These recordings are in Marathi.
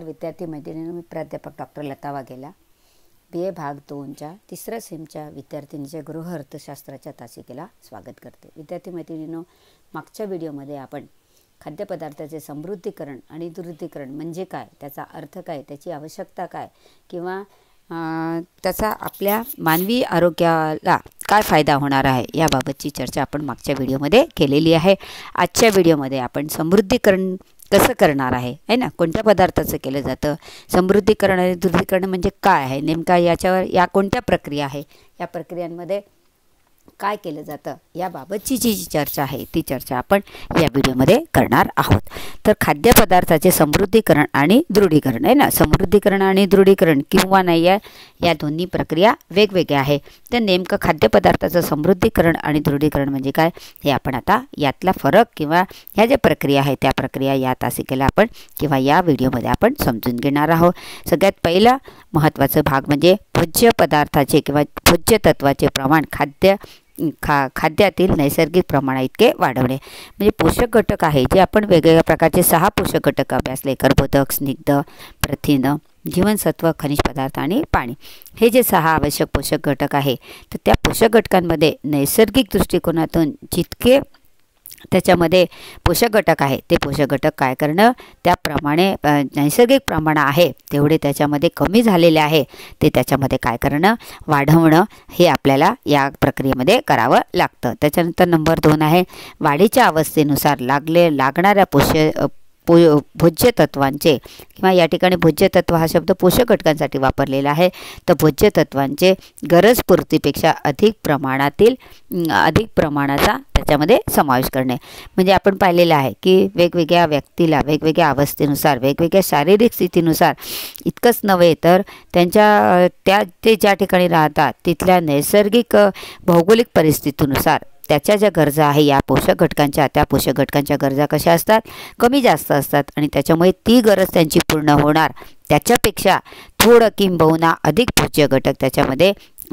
विद्यार्थी मैत्रिणींनो, मी प्राध्यापक डॉक्टर लता वाघेला BA भाग 2च्या तिसऱ्या सेमच्या विद्यार्थिनीच्या गृह अर्थशास्त्राच्या तासिकेला स्वागत करते। विद्यार्थी मैत्रिणींनो, मागच्या व्हिडिओमध्ये आपण खाद्यपदार्थाचे समृद्धीकरण आणि दुरुद्धीकरण म्हणजे काय, त्याचा अर्थ काय, त्याची आवश्यकता काय किंवा त्याचा आपल्या मानवी आरोग्याला काय फायदा होणार आहे याबाबतची चर्चा आपण मागच्या व्हिडिओमध्ये केलेली आहे। आजच्या व्हिडिओमध्ये आपण समृद्धीकरण कसं करणार आहे ना, कोणत्या पदार्थाचं केलं जातं, समृद्धीकरण आणि दुरुद्धीकरण म्हणजे काय आहे, नेमका याच्यावर या कोणत्या प्रक्रिया आहे, या प्रक्रियांमध्ये काय केलं जातं याबाबतची जी चर्चा आहे ती चर्चा आपण या व्हिडिओमध्ये करणार आहोत। तर खाद्यपदार्थाचे समृद्धीकरण आणि दृढीकरण आहे ना, समृद्धीकरण आणि दृढीकरण किंवा नाही या दोन्ही प्रक्रिया वेगवेगळ्या आहे। तर नेमकं खाद्यपदार्थाचं समृद्धीकरण आणि दृढीकरण म्हणजे काय हे आपण आता यातला फरक किंवा ह्या ज्या प्रक्रिया आहेत त्या प्रक्रिया या तासिकेला आपण किंवा या व्हिडिओमध्ये आपण समजून घेणार आहोत। सगळ्यात पहिला महत्त्वाचा भाग म्हणजे भोज्य पदार्थाचे किंवा भोज्य तत्वाचे प्रमाण खाद्यातील नैसर्गिक प्रमाणाइतके वाढवणे। म्हणजे पोषक घटक आहे जे आपण वेगवेगळ्या प्रकारचे 6 पोषक घटक अभ्यासले, कर्बोदक, स्निग्ध, प्रथिन, जीवनसत्व, खनिज पदार्थ आणि पाणी, हे जे 6 आवश्यक पोषक घटक आहे तर त्या पोषक घटकांमध्ये नैसर्गिक दृष्टिकोनातून जितके त्याच्यामध्ये पोषक घटक आहे ते पोषक घटक काय करणं, त्याप्रमाणे नैसर्गिक प्रमाण आहे तेवढे त्याच्यामध्ये कमी झालेले आहे ते त्याच्यामध्ये काय करणं, वाढवणं हे आपल्याला या प्रक्रियेमध्ये करावं लागतं। त्याच्यानंतर नंबर 2 आहे वाढीच्या अवस्थेनुसार लागणाऱ्या भोज्य तत्वांचे किंवा या ठिकाणी भोज्य तत्व हा शब्द पोषक घटकांसाठी वापरलेला आहे, तर भोज्य तत्वांचे गरजपूर्तीपेक्षा अधिक प्रमाणाचा त्याच्यामध्ये समावेश करणे। म्हणजे आपण पाहिलेलं आहे की वेगवेगळ्या व्यक्तीला वेगवेगळ्या अवस्थेनुसार वेगवेगळ्या शारीरिक स्थितीनुसार इतकंच नव्हे तर त्यांच्या ते ज्या ठिकाणी राहतात तिथल्या नैसर्गिक भौगोलिक परिस्थितीनुसार त्याच्या ज्या गरजा आहे या पोषक घटकांच्या त्या पोषक घटकांच्या गरजा कशा असतात, कमी जास्त असतात आणि त्याच्यामुळे ती गरज त्यांची पूर्ण होणार त्याच्यापेक्षा थोडं किंबहुना अधिक भोज्य घटक त्याच्यामध्ये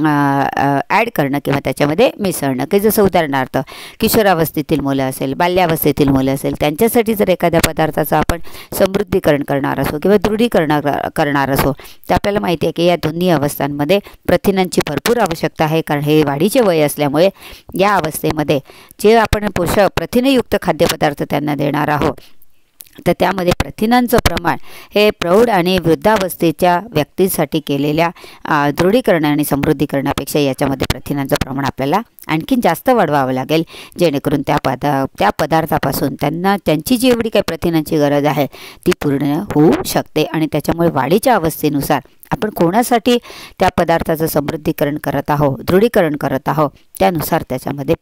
ॲड करणं किंवा त्याच्यामध्ये मिसळणं। की जसं उदाहरणार्थ किशोरावस्थेतील मुलं असेल, बाल्यावस्थेतील मुलं असेल, त्यांच्यासाठी जर एखाद्या पदार्थाचं आपण समृद्धीकरण करणार असो किंवा दृढीकरण करणार असो तर आपल्याला माहिती आहे की या दोन्ही अवस्थांमध्ये प्रथिनांची भरपूर आवश्यकता आहे, कारण हे वाढीचे वय असल्यामुळे या अवस्थेमध्ये जे आपण प्रथिनयुक्त खाद्यपदार्थ त्यांना देणार आहोत तर त्यामध्ये प्रथिनांचं प्रमाण हे प्रौढ आणि वृद्धावस्थेच्या व्यक्तींसाठी केलेल्या दृढीकरण आणि समृद्धीकरणापेक्षा याच्यामध्ये प्रथिनांचं प्रमाण आपल्याला आणखीन जास्त वाढवावं लागेल, जेणेकरून त्या पदार्थापासून त्यांची जी एवढी काही प्रथिनांची गरज आहे ती पूर्ण होऊ शकते। आणि त्याच्यामुळे वाढीच्या अवस्थेनुसार आपण कोणासाठी त्या पदार्थाचं समृद्धीकरण करत आहोत, दृढीकरण करत आहोत त्यानुसार त्याच्यामध्ये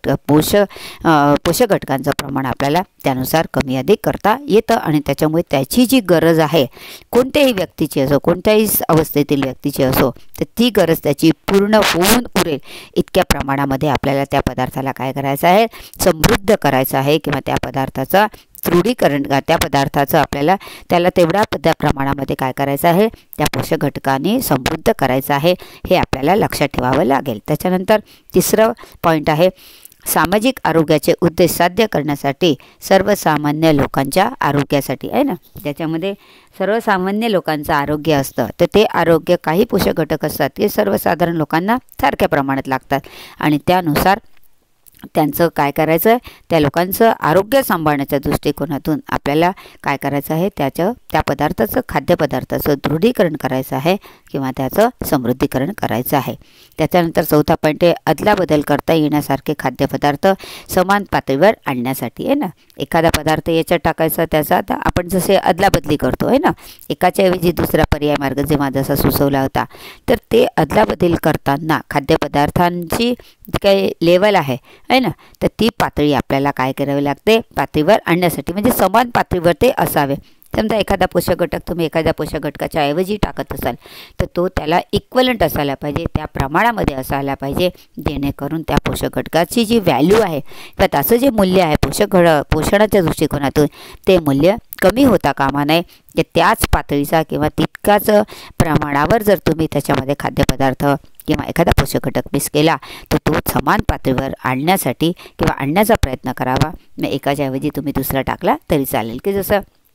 पोषक घटकांचं प्रमाण आपल्याला त्यानुसार कमी अधिक करता येतं आणि त्याच्यामुळे त्याची जी गरज आहे कोणत्याही व्यक्तीची असो, कोणत्याही अवस्थेतील व्यक्तीची असो, तर ती गरज त्याची पूर्ण होऊन उरेल इतक्या प्रमाणामध्ये आपल्याला त्या पदार्थाला काय करायचं आहे, समृद्ध करायचं आहे किंवा त्या पदार्थाचा दृढीकरण त्या पदार्थाचं आपल्याला त्याला तेवढ्या प्रमाणामध्ये काय करायचं आहे, त्या पोषक घटकांनी समृद्ध करायचं आहे, हे आपल्याला लक्षात ठेवावं लागेल। त्याच्यानंतर तिसरं पॉईंट आहे सामाजिक आरोग्याचे उद्देश साध्य करण्यासाठी सर्वसामान्य लोकांच्या आरोग्यासाठी आहे ना, त्याच्यामध्ये सर्वसामान्य लोकांचं आरोग्य असतं तर ते आरोग्य काही पोषक घटक असतात ते सर्वसाधारण लोकांना सारख्या प्रमाणात लागतात आणि त्यानुसार त्यांचं काय करायचं आहे, त्या लोकांचं आरोग्य सांभाळण्याच्या दृष्टिकोनातून आपल्याला काय करायचं आहे, त्या पदार्थाचं खाद्यपदार्थाचं दृढीकरण करायचं आहे किंवा त्याचं समृद्धीकरण करायचं आहे। त्याच्यानंतर चौथा पॉईंट आहे अदलाबदल करता येण्यासारखे खाद्यपदार्थ समान पातळीवर आणण्यासाठी आहे ना, एखादा पदार्थ याच्यात टाकायचा त्याचा आता आपण जसे अदलाबदली करतो आहे ना, एकाच्या ऐवजी दुसरा पर्याय मार्ग जेव्हा जसा सुचवला होता तर ते अदलाबदल करताना खाद्यपदार्थांची जी काही लेवल आहे ना तर ती पातळी आपल्याला काय करावी लागते, पातळीवर आणण्यासाठी म्हणजे समान पातळीवर ते असावे। समजा एखादा पोषक घटक तुम्ही एखाद्या पोषक घटकाच्या ऐवजी टाकत असाल तर तो त्याला इक्वलंट असायला पाहिजे, त्या प्रमाणामध्ये असायला पाहिजे, जेणेकरून त्या पोषक घटकाची जी व्हॅल्यू आहे किंवा त्याचं जे मूल्य आहे पोषणाच्या दृष्टिकोनातून ते मूल्य कमी होता कामा नये। त्याच पातळीचा किंवा तितकाच प्रमाणावर जर तुम्ही त्याच्यामध्ये खाद्यपदार्थ किंवा एखादा पोषक घटक मिस केला तर तो समान पातळीवर आणण्यासाठी किंवा आणण्याचा प्रयत्न करावा। एकाच्या ऐवजी तुम्ही दुसरा टाकला तरी चालेल। की जसं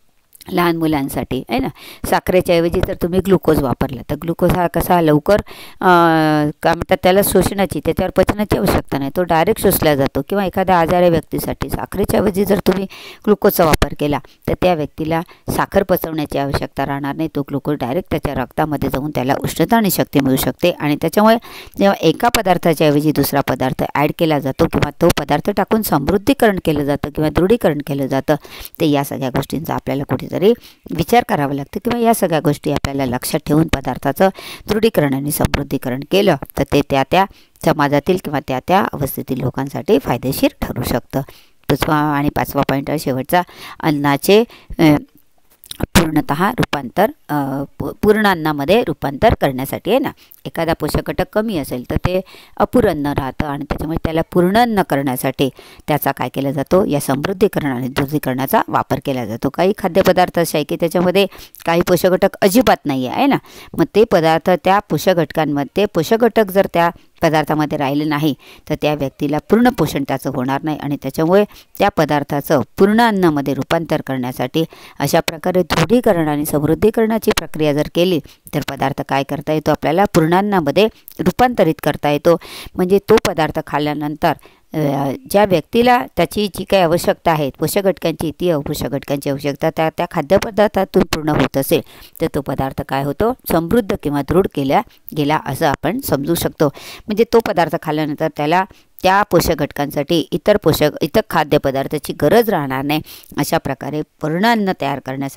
लहान मुलांसाठी आहे ना. साखरेच्या ऐवजी जर तुम्ही ग्लुकोज वापरला तर ग्लुकोज हा कसा लवकर काय म्हणतात त्याला शोषणाची, त्याच्यावर पचनाची आवश्यकता नाही, तो डायरेक्ट शोषला जातो. किंवा एखाद्या आजारी व्यक्तीसाठी साखरेच्या ऐवजी जर तुम्ही ग्लुकोजचा वापर केला तर त्या व्यक्तीला साखर पचवण्याची आवश्यकता राहणार नाही, तो ग्लुकोज डायरेक्ट त्याच्या रक्तामध्ये जाऊन त्याला उष्णता आणि शक्ती मिळू शकते. आणि त्याच्यामुळे जेव्हा एका पदार्थाच्या ऐवजी दुसरा पदार्थ ॲड केला जातो किंवा तो पदार्थ टाकून समृद्धीकरण केलं जातं किंवा दृढीकरण केलं जातं, तर या सगळ्या गोष्टींचा आपल्याला कुठेतरी विचार करावा लागतो. किंवा या सगळ्या गोष्टी आपल्याला लक्षात ठेवून पदार्थाचं दृढीकरण आणि समृद्धीकरण केलं तर ते त्या त्या समाजातील किंवा त्या त्या अवस्थेतील लोकांसाठी फायदेशीर ठरू शकतं. दुसरा आणि 5वा पॉईंट आहे शेवटचा, अन्नाचे पूर्णतः रूपांतर पूर्ण अन्नामध्ये रूपांतर करण्यासाठी आहे ना. एखादा पोषक घटक कमी असेल तर ते अपूर्ण अन्न राहतं आणि त्याच्यामुळे त्याला पूर्ण अन्न करण्यासाठी त्याचा काय केला जातो, या समृद्धीकरण आणि दृढीकरणाचा वापर केला जातो. काही खाद्यपदार्थ असे आहे की त्याच्यामध्ये काही पोषक घटक अजिबात नाही आहे ना, मग ते पदार्थ त्या पोषक घटकांमध्ये पोषक घटक जर त्या पदार्थामध्ये राहिले नाही तर त्या व्यक्तीला पूर्ण पोषण त्याचं होणार नाही आणि त्याच्यामुळे त्या पदार्थाचं पूर्ण अन्नामध्ये रूपांतर करण्यासाठी अशा प्रकारे दृढीकरण आणि समृद्धीकरणाची प्रक्रिया जर केली तर पदार्थ काय करता येतो, आपल्याला पूर्णान्नामध्ये रूपांतरित करता येतो. म्हणजे तो पदार्थ खाल्ल्यानंतर ज्या व्यक्तीला त्याची जी काही आवश्यकता आहे पोषक घटकांची, ती पोषक घटकांची आवश्यकता त्या खाद्यपदार्थातून पूर्ण होत असेल तर तो पदार्थ काय होतो, समृद्ध किंवा दृढ केला गेला असं आपण समजू शकतो. म्हणजे तो पदार्थ खाल्ल्यानंतर त्याला त्या पोषक घटकांसाठी इतर खाद्यपदार्थाची गरज राहणार नाही. अशा प्रकारे पूर्णान्न तयार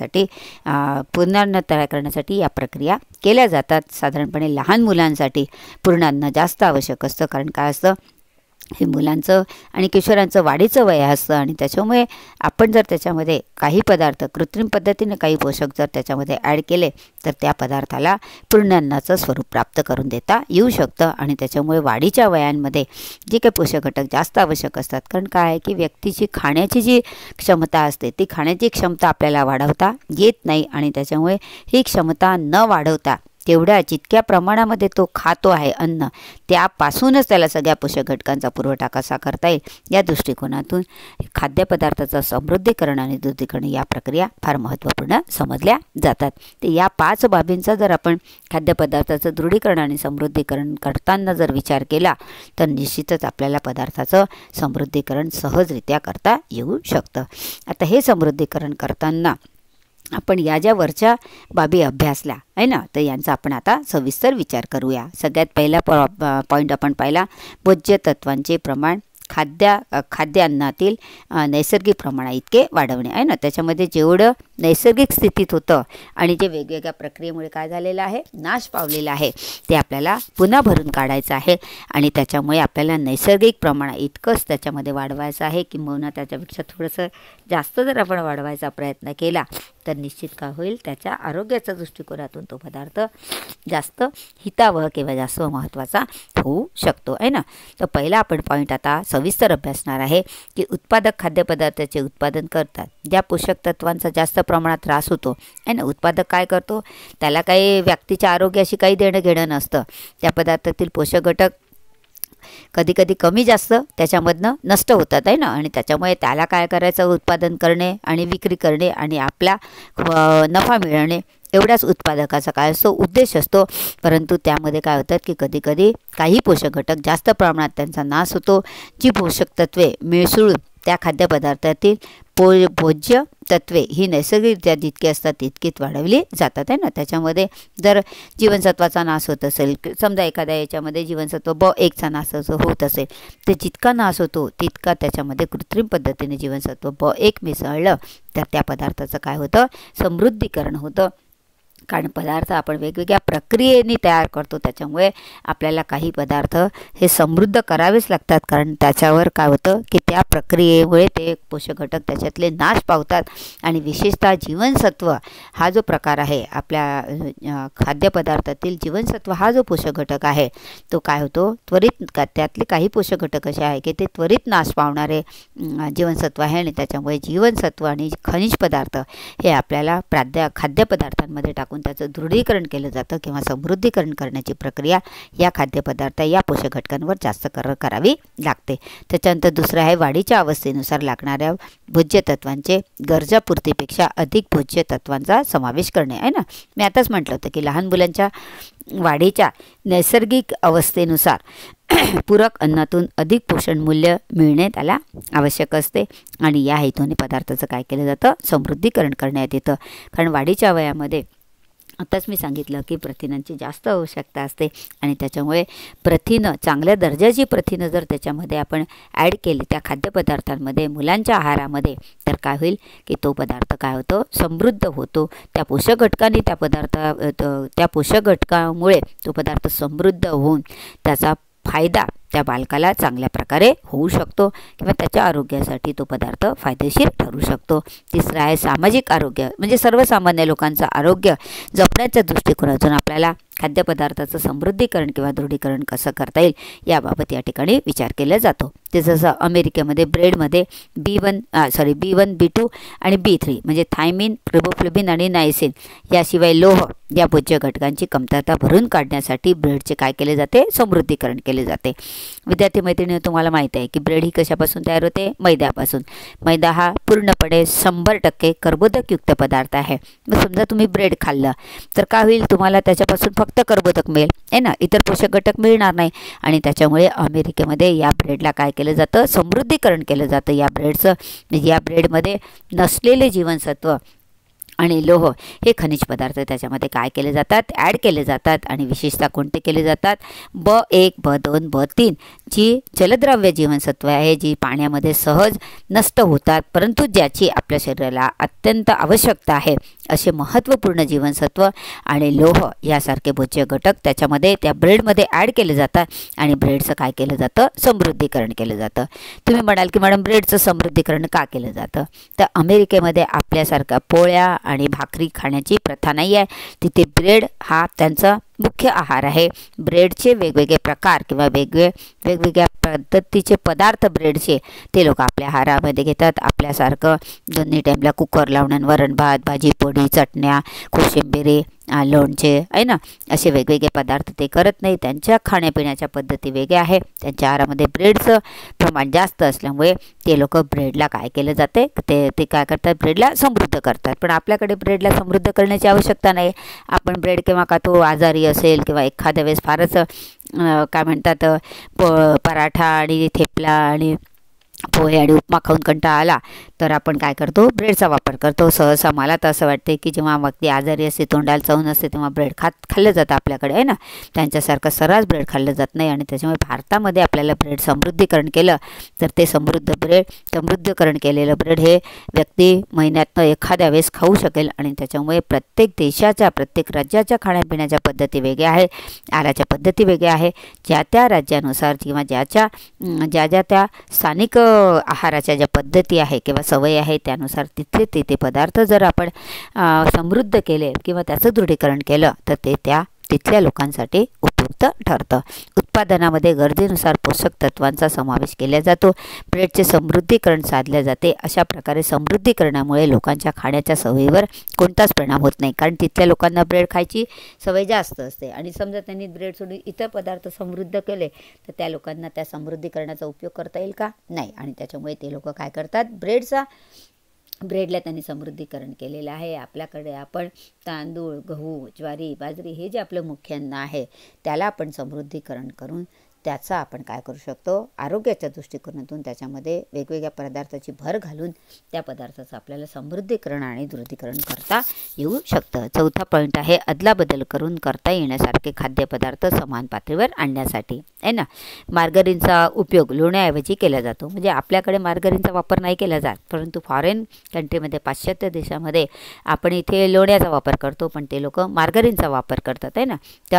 करण्यासाठी या प्रक्रिया केल्या जातात. साधारणपणे लहान मुलांसाठी पूर्णान्न जास्त आवश्यक असतं, कारण काय असतं, हे मुलांचं आणि किशोरांचं वाढीचं वय असतं आणि त्याच्यामुळे आपण जर त्याच्यामध्ये काही पदार्थ कृत्रिम पद्धतीने काही पोषक जर त्याच्यामध्ये ॲड केले तर त्या पदार्थाला पूर्णान्नाचं स्वरूप प्राप्त करून देता येऊ शकतं. आणि त्याच्यामुळे वाढीच्या वयांमध्ये जे काही पोषक घटक जास्त आवश्यक असतात, कारण काय आहे की व्यक्तीची खाण्याची जी क्षमता असते ती खाण्याची क्षमता आपल्याला वाढवता येत नाही आणि त्याच्यामुळे ही क्षमता न वाढवता तेवढ्या जितक्या प्रमाणामध्ये तो खातो आहे अन्न, त्यापासूनच त्याला सगळ्या पोषक घटकांचा पुरवठा कसा करता येईल या दृष्टिकोनातून खाद्यपदार्थाचं समृद्धीकरण आणि दृढीकरण या प्रक्रिया फार महत्त्वपूर्ण समजल्या जातात. तर या 5 बाबींचा जर आपण खाद्यपदार्थाचं दृढीकरण आणि समृद्धीकरण करताना जर विचार केला तर निश्चितच आपल्याला पदार्थाचं समृद्धीकरण सहजरित्या करता येऊ शकतं. आता हे समृद्धीकरण करताना आपण या ज्या वरच्या बाबी अभ्यासल्या आहे ना, तर यांचा आपण आता सविस्तर विचार करूया. सगळ्यात पहिला पॉईंट आपण पाहिला, भोज्य तत्वांचे प्रमाण खाद्यान्नातील नैसर्गिक प्रमाणा इतके वाढवणे आहे ना. त्याच्यामध्ये जेवढं नैसर्गिक स्थितीत होतं आणि जे वेगवेगळ्या प्रक्रियेमुळे काय झालेलं आहे, नाश पावलेलं आहे, ते आपल्याला पुन्हा भरून काढायचं आहे. आणि त्याच्यामुळे आपल्याला नैसर्गिक प्रमाण इतकंच त्याच्यामध्ये वाढवायचं आहे, किंबहुना त्याच्यापेक्षा थोडंसं जास्त जर आपण वाढवायचा प्रयत्न केला तर निश्चित काय होईल, त्याच्या आरोग्याच्या दृष्टिकोनातून तो पदार्थ जास्त हितावह किंवा जास्त महत्त्वाचा होऊ शकतो आहे ना. तर पहिला आपण पॉईंट आता सविस्तर अभ्यासणार आहे की उत्पादक खाद्यपदार्थाचे उत्पादन करतात ज्या पोषक तत्वांचा जास्त प्रमाणात त्रास होतो आहे ना. उत्पादक काय करतो, त्याला काही व्यक्तीच्या आरोग्याशी काही देणं घेणं नसतं. त्या पदार्थातील पोषक घटक कधी कधी कमी जास्त त्याच्यामधनं नष्ट होतात आहे ना. आणि त्याच्यामुळे त्याला काय करायचं, उत्पादन करणे आणि विक्री करणे आणि आपला नफा मिळवणे एवढ्याच उत्पादकाचा काय असतो, उद्देश असतो. परंतु त्यामध्ये काय होतात की कधी कधी काही पोषक घटक जास्त प्रमाणात त्यांचा नाश होतो. जी पोषक तत्वे मिसळून त्या खाद्यपदार्थातील भोज्य तत्वे ही नैसर्गिकरित्या जितकी असतात तितकीच वाढवली जातात आहे ना. त्याच्यामध्ये जर जीवनसत्वाचा नाश होत असेल, समजा एखाद्या याच्यामध्ये जीवनसत्व B1चा नाश होत असेल तर जितका नाश होतो तितका त्याच्यामध्ये कृत्रिम पद्धतीने जीवनसत्व B1 मिसळलं तर त्या पदार्थाचं काय होतं, समृद्धीकरण होतं. कारण पदार्थ आपण वेगवेगळ्या प्रक्रियेने तयार करतो, त्याच्यामुळे आपल्याला काही पदार्थ हे समृद्ध करावेच लागतात. कारण त्याच्यावर काय होतं की त्या प्रक्रियेमुळे ते पोषक घटक त्याच्यातले नाश पावतात. आणि विशेषतः जीवनसत्व हा जो प्रकार आहे, आपल्या खाद्यपदार्थातील जीवनसत्व हा जो पोषक घटक आहे तो काय होतो, त्वरित त्यातले काही पोषक घटक असे आहे की ते त्वरित नाश पावणारे जीवनसत्व आहे. आणि त्याच्यामुळे जीवनसत्व आणि खनिज पदार्थ हे आपल्याला खाद्यपदार्थांमध्ये टाकून त्याचं दृढीकरण केलं जातं किंवा समृद्धीकरण करण्याची प्रक्रिया या खाद्यपदार्थ या पोषक घटकांवर जास्त करावी लागते. त्याच्यानंतर दुसरं आहे वाढीच्या अवस्थेनुसार लागणाऱ्या भोज्य तत्वांचे गरजापूर्तीपेक्षा अधिक भोज्य तत्वांचा समावेश करणे आहे ना. मी आताच म्हटलं होतं की लहान मुलांच्या वाढीच्या नैसर्गिक अवस्थेनुसार पूरक अन्नातून अधिक पोषण मूल्य मिळणे त्याला आवश्यक असते आणि या हेतूने पदार्थाचं काय केलं जातं, समृद्धीकरण करण्यात येतं. कारण वाढीच्या वयामध्ये आताच मी सांगितलं की प्रथिनांची जास्त आवश्यकता असते आणि त्याच्यामुळे प्रथिनं, चांगल्या दर्जाची प्रथिनं जर त्याच्यामध्ये आपण ॲड केली त्या खाद्यपदार्थांमध्ये, मुलांच्या आहारामध्ये, तर काय होईल की तो पदार्थ काय होतो, समृद्ध होतो. त्या पोषक घटकांनी त्या पोषक घटकामुळे तो पदार्थ समृद्ध होऊन त्याचा फायदा त्या बालकाला चांगल्या प्रकारे होऊ शकतो किंवा त्याच्या आरोग्यासाठी तो पदार्थ फायदेशीर ठरू शकतो. तिसरं आहे सामाजिक आरोग्य, म्हणजे सर्वसामान्य लोकांचं आरोग्य जपण्याच्या दृष्टिकोनातून आपल्याला खाद्यपदार्थाचं समृद्धीकरण किंवा दृढीकरण कसं करता येईल याबाबत या ठिकाणी विचार केला जातो. ते जसं अमेरिकेमध्ये ब्रेडमध्ये B1, B2 आणि B3 म्हणजे थायमिन, रिबोफ्लेविन आणि नायसिन याशिवाय लोह या भोज्य घटकांची कमतरता भरून काढण्यासाठी ब्रेडचे काय केले जाते, समृद्धीकरण केले जाते. विद्यार्थी मैत्रिणी, तुम्हाला माहिती आहे की ब्रेड ही कशापासून तयार होते, मैद्यापासून. मैदा हा पूर्णपणे 100% कर्बोदकयुक्त पदार्थ आहे. मग समजा तुम्ही ब्रेड खाल्लं तर काय होईल, तुम्हाला त्याच्यापासून फक्त कर्बोदक मिळेल आहे ना, इतर पोषक घटक मिळणार नाही. आणि त्याच्यामुळे अमेरिकेमध्ये या ब्रेडला काय केलं जातं, समृद्धीकरण केलं जातं. या ब्रेडमध्ये नसलेले जीवनसत्व आणि लोह हे खनिज पदार्थ त्याच्यामध्ये काय केले जातात, ॲड केले जातात. आणि विशेषतः कोणते केले जातात, B1, B2, B3 जी जलद्राव्य जीवनसत्व आहे, जी पाण्यामध्ये सहज नष्ट होतात परंतु ज्याची आपल्या शरीराला अत्यंत आवश्यकता आहे, असे महत्त्वपूर्ण जीवनसत्व आणि लोह यासारखे भोज्य घटक त्याच्यामध्ये त्या ब्रेडमध्ये ॲड केले जातात आणि ब्रेडचं काय केलं जातं, समृद्धीकरण केलं जातं. तुम्ही म्हणाल की मॅडम ब्रेडचं समृद्धीकरण का केलं जातं, तर अमेरिकेमध्ये आपल्यासारखा पोळ्या आणि भाकरी खाण्याची प्रथा नाही आहे. तिथे ब्रेड हा त्यांचा मुख्य आहार आहे. ब्रेडचे वेगवेगळे प्रकार किंवा वेगवेगळ्या पद्धतीचे पदार्थ ब्रेडचे ते लोक आपल्या आहारामध्ये घेतात. आपल्यासारखं दोन्ही टाईमला कुकर लावून वरण भात, भाजी पोळी, चटण्या, कोशिंबिरी, लोणचे आहे ना, असे वेगवेगळे पदार्थ ते करत नाही. त्यांच्या खाण्यापिण्याच्या पद्धती वेगळ्या आहे. त्यांच्या आहारामध्ये ब्रेडचं प्रमाण जास्त असल्यामुळे ते लोक ब्रेडला काय केलं जाते, ते काय करतात, ब्रेडला समृद्ध करतात. पण आपल्याकडे ब्रेडला समृद्ध करण्याची आवश्यकता नाही. आपण ब्रेड केव्हा खातो, आजारी असेल किंवा एखाद्या वेळेस फारच काय म्हणतात पराठा आणि थेपला आणि पोहे आणि उपमा खाऊन कंटाळा आला तर आपण काय करतो, ब्रेडचा वापर करतो. सहसा मला तर असं वाटते की जेव्हा मग ती आजारी असते, तोंडाला चव नसते, तेव्हा ब्रेड खाल्लं जातं आपल्याकडे आहे ना. त्यांच्यासारखं सर्रास ब्रेड खाल्लं जात नाही. आणि त्याच्यामुळे भारतामध्ये आपल्याला ब्रेड समृद्धीकरण केलं तर ते समृद्धीकरण केलेलं ब्रेड हे व्यक्ती महिन्यातनं एखाद्या वेळेस खाऊ शकेल. आणि त्याच्यामुळे प्रत्येक देशाच्या, प्रत्येक राज्याच्या खाण्यापिण्याच्या पद्धती वेगळ्या आहे, आहाराच्या पद्धती वेगळ्या आहे. ज्या त्या राज्यानुसार किंवा ज्या त्या स्थानिक आहाराच्या ज्या पद्धती आहे किंवा सवय आहे त्यानुसार तिथले पदार्थ जर आपण समृद्ध केले किंवा त्याचं दृढीकरण केलं तर ते तिथल्या लोकांसाठी उपयुक्त ठरतं. उत्पादनामध्ये गरजेनुसार पोषक तत्वांचा समावेश केला जातो. ब्रेडचे समृद्धीकरण साधले जाते. अशा प्रकारे समृद्धीकरणामुळे लोकांच्या खाण्याच्या सवयीवर कोणताच परिणाम होत नाही. कारण तिथल्या लोकांना ब्रेड खायची सवय जास्त असते आणि समजा त्यांनी ब्रेड सोडून इतर पदार्थ समृद्ध केले तर त्या लोकांना त्या समृद्धीकरणाचा उपयोग करता येईल का, नाही. आणि त्याच्यामुळे ते लोक काय करतात, ब्रेडला त्यांनी समृद्धीकरण केलेलं आहे. आपल्याकडे आपण तांदूळ, गहू, ज्वारी, बाजरी हे जे आपलं मुख्य अन्न आहे त्याला आपण समृद्धीकरण करून त्याचा आपण काय करू शकतो, आरोग्याच्या दृष्टिकोनातून त्याच्यामध्ये वेगवेगळ्या पदार्थाची भर घालून त्या पदार्थाचं आपल्याला समृद्धीकरण आणि दृढीकरण करता येऊ शकतं. चौथा पॉईंट आहे अदलाबदल करून करता येण्यासारखे खाद्यपदार्थ समान पातळीवर आणण्यासाठी आहे ना. मार्गरीनचा उपयोग लोण्याऐवजी केला जातो. म्हणजे आपल्याकडे मार्गरीनचा वापर नाही केला जात, परंतु फॉरेन कंट्रीमध्ये, पाश्चात्य देशामध्ये आपण इथे लोण्याचा वापर करतो पण ते लोक मार्गरीनचा वापर करतात आहे ना. तर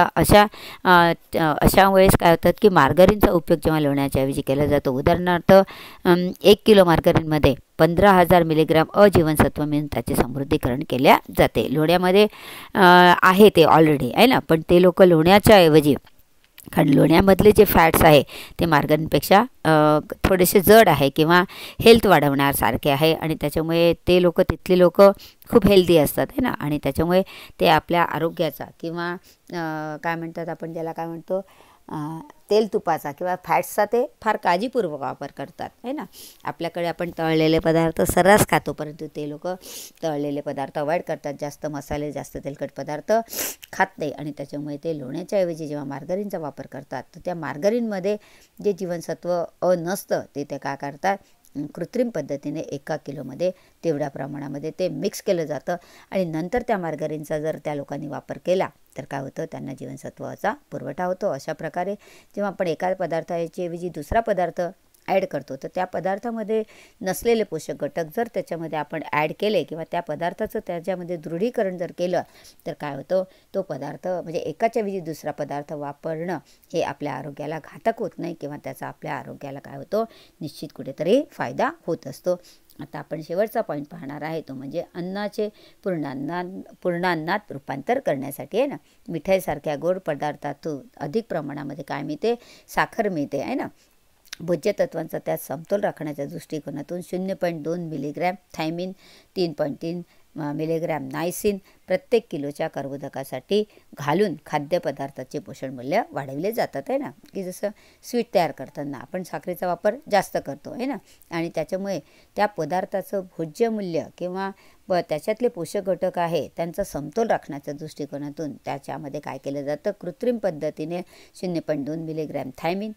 अशा वेळेस काय होतात की मार्गरीनचा उपयोग जेव्हा लोण्याच्या ऐवजी केला जातो, उदाहरणार्थ 1 किलो मार्गरीनमध्ये 15,000 मिलीग्राम अजीवनसत्व मिळून त्याचे समृद्धीकरण केल्या जाते. लोण्यामध्ये आहे ते ऑलरेडी आहे ना, पण ते लोक लोण्याच्या ऐवजी कारण लोण्यामधले जे फॅट्स आहे ते मार्गारीनपेक्षा थोडेसे जड आहे किंवा हेल्थ वाढवण्यासारखे आहे आणि त्याच्यामुळे ते लोक तिथले लोक खूप हेल्दी असतात आहे ना आणि त्याच्यामुळे ते आपल्या आरोग्याचा किंवा काय म्हणतात आपण ज्याला काय म्हणतो तेल तुपाचा किंवा फॅट्सचा ते फार काळजीपूर्वक वापर करतात आहे ना. आपल्याकडे आपण तळलेले पदार्थ सर्रास खातो परंतु ते लोक तळलेले पदार्थ अवॉइड करतात, जास्त मसाले जास्त तेलकट पदार्थ खात नाही आणि त्याच्यामुळे ते लोण्याच्या ऐवजी जेव्हा मार्गारीनचा वापर करतात तर त्या मार्गारीनमध्ये जे जीवनसत्व नसतं ते काय करतात कृत्रिम पद्धतीने 1 किलोमध्ये तेवढ्या प्रमाणामध्ये ते मिक्स केलं जातं आणि नंतर त्या मार्गारीनचा जर त्या लोकांनी वापर केला तर काय होतं त्यांना जीवनसत्वाचा पुरवठा होतो. अशा प्रकारे जेव्हा आपण एका पदार्थाच्या ऐवजी दुसरा पदार्थ ॲड करतो तर त्या पदार्थामध्ये नसलेले पोषक घटक जर त्याच्यामध्ये आपण ॲड केले किंवा त्या पदार्थाचं त्याच्यामध्ये दृढीकरण जर केलं तर काय होतं तो पदार्थ म्हणजे एकाच्या ऐवजी दुसरा पदार्थ वापरणं हे आपल्या आरोग्याला घातक होत नाही किंवा त्याचा आपल्या आरोग्याला काय होतो निश्चित कुठेतरी फायदा होत असतो. आता आपण शेवटचा पॉईंट पाहणार आहे तो म्हणजे अन्नाचे पूर्णान्नात रूपांतर करण्यासाठी आहे ना. मिठाईसारख्या गोड पदार्थातून अधिक प्रमाणामध्ये काय मिळते साखर मिळते आहे ना. भोज्य तत्वांचा त्यात समतोल राखण्याच्या दृष्टिकोनातून 0.2 मिलीग्रॅम थायमिन 3.3 मिलीग्रॅम नायसिन प्रत्येक किलोच्या कर्बोदकासाठी घालून खाद्यपदार्थाचे पोषण मूल्य वाढवले जातात आहे ना. की जसं स्वीट तयार करताना आपण साखरेचा वापर जास्त करतो आहे ना आणि त्याच्यामुळे त्या पदार्थाचं भोज्य मूल्य किंवा त्याच्यातले पोषक घटक आहे त्यांचा समतोल राखण्याच्या दृष्टिकोनातून त्याच्यामध्ये काय केलं जातं कृत्रिम पद्धतीने 0.2 मिलीग्रॅम थायमिन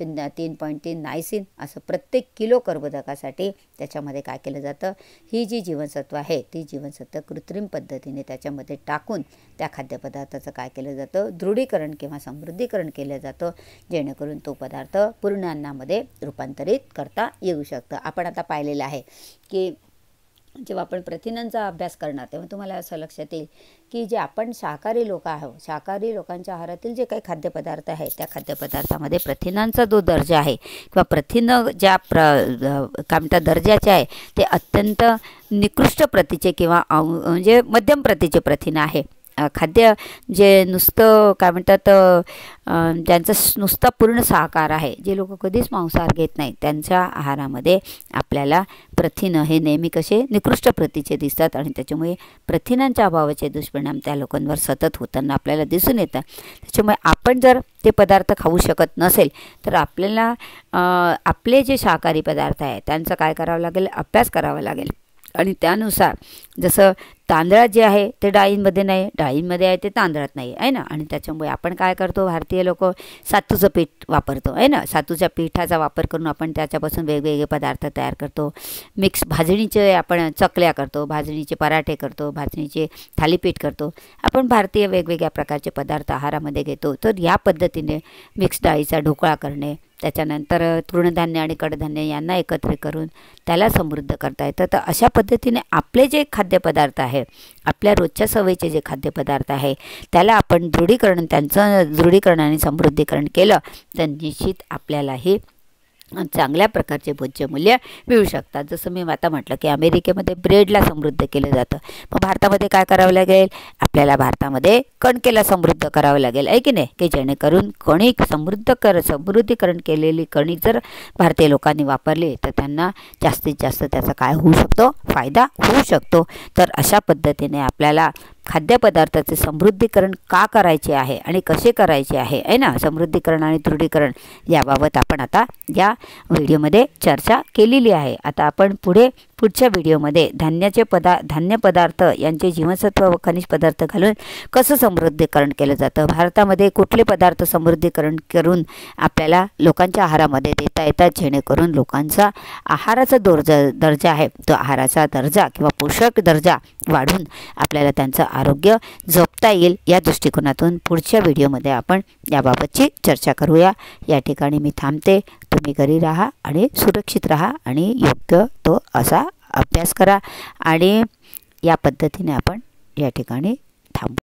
3.3 नायसिन असं प्रत्येक किलो कर्बोदकासाठी त्याच्यामध्ये काय केलं जातं ही जी जीवनसत्व आहे ती जीवनसत्व कृत्रिम पद्धतीने त्याच्यामध्ये टाकून त्या खाद्यपदार्थाचं काय केलं जातं दृढीकरण किंवा समृद्धीकरण केलं जातं जेणेकरून तो पदार्थ पूर्ण अन्नामध्ये रूपांतरित करता येऊ शकतं. आपण आता पाहिलेलं आहे की जेव्हा आपण प्रथिनांचा अभ्यास करणार तेव्हा तुम्हाला असं लक्षात येईल की जे आपण शाकाहारी लोक आहोत शाकाहारी लोकांच्या आहारातील जे काही खाद्यपदार्थ आहे त्या खाद्यपदार्थामध्ये प्रथिनांचा जो दर्जा आहे किंवा प्रथिन ज्या काय म्हणतात दर्जाचे आहे ते अत्यंत निकृष्ट प्रतीचे किंवा म्हणजे मध्यम प्रतीचे प्रथिन आहे. खाद्य जे नुसतं काय म्हणतात ज्यांचं नुसता पूर्ण शाकाहार आहे जे लोक कधीच मांसाहार घेत नाही त्यांच्या आहारामध्ये आपल्याला प्रथिनं हे नेहमी कसे निकृष्ट प्रतीचे दिसतात आणि त्याच्यामुळे प्रथिनांच्या अभावाचे दुष्परिणाम त्या लोकांवर सतत होताना आपल्याला दिसून येतात. त्याच्यामुळे आपण जर ते पदार्थ खाऊ शकत नसेल तर आपल्याला आपले जे शाकाहारी पदार्थ आहे त्यांचा काय करावं लागेल अभ्यास करावा लागेल आणि त्यानुसार जसं तांदळात जे आहे ते डाळींमध्ये नाही डाळींमध्ये आहे ते तांदळात नाही आहे ना आणि त्याच्यामुळे आपण काय करतो भारतीय लोक सातूचं पीठ वापरतो आहे ना. सातूच्या पिठाचा वापर करून आपण त्याच्यापासून वेगवेगळे पदार्थ तयार करतो. मिक्स भाजणीचे आपण चकल्या करतो, भाजणीचे पराठे करतो, भाजणीचे थालीपीठ करतो. आपण भारतीय वेगवेगळ्या प्रकारचे पदार्थ आहारामध्ये घेतो. तर या पद्धतीने मिक्स डाळीचा ढोकळा करणे त्याच्यानंतर तृणधान्य आणि कडधान्य यांना एकत्र करून त्याला समृद्ध करता येतं. तर अशा पद्धतीने आपले जे खाद्यपदार्थ आहे आपल्या रोजच्या सवयीचे जे खाद्यपदार्थ आहे त्याला आपण त्यांचं दृढीकरण आणि समृद्धीकरण केलं तर निश्चित आपल्यालाही चांगल्या प्रकारचे भोज्य मूल्य मिळू शकतात. जसं मी आता म्हटलं की अमेरिकेमध्ये ब्रेडला समृद्ध केलं जातं. मग भारतामध्ये काय करावं लागेल आपल्याला भारतामध्ये कणकेला समृद्ध करावं लागेल आहे की नाही की जेणेकरून कणिक समृद्धीकरण केलेली कणिक जर भारतीय लोकांनी वापरली तर त्यांना जास्तीत जास्त त्याचा काय होऊ शकतो फायदा होऊ शकतो. तर अशा पद्धतीने आपल्याला खाद्यपदार्थाचे समृद्धीकरण का करायचे आहे आणि कसे करायचे आहे ना समृद्धीकरण आणि दृढीकरण याबाबत आपण आता या व्हिडिओमध्ये चर्चा केलेली आहे. आता आपण पुढच्या व्हिडिओमध्ये धान्य पदार्थ यांचे जीवनसत्व व खनिज पदार्थ घालून कसं समृद्धीकरण केलं जातं भारतामध्ये कुठले पदार्थ समृद्धीकरण करून आपल्याला लोकांच्या आहारामध्ये देता येतात जेणेकरून लोकांचा आहाराचा दर्जा आहे तो आहाराचा दर्जा किंवा पोषक दर्जा वाढून आपल्याला त्यांचं आरोग्य जपता येईल. या दृष्टिकोनातून पुढच्या व्हिडिओमध्ये आपण याबाबतची चर्चा करूया. या ठिकाणी मी थांबते. तुम्ही घरी राहा आणि सुरक्षित राहा आणि योग्य तो असा अभ्यास करा आणि या पद्धतीने आपण या ठिकाणी थांबू.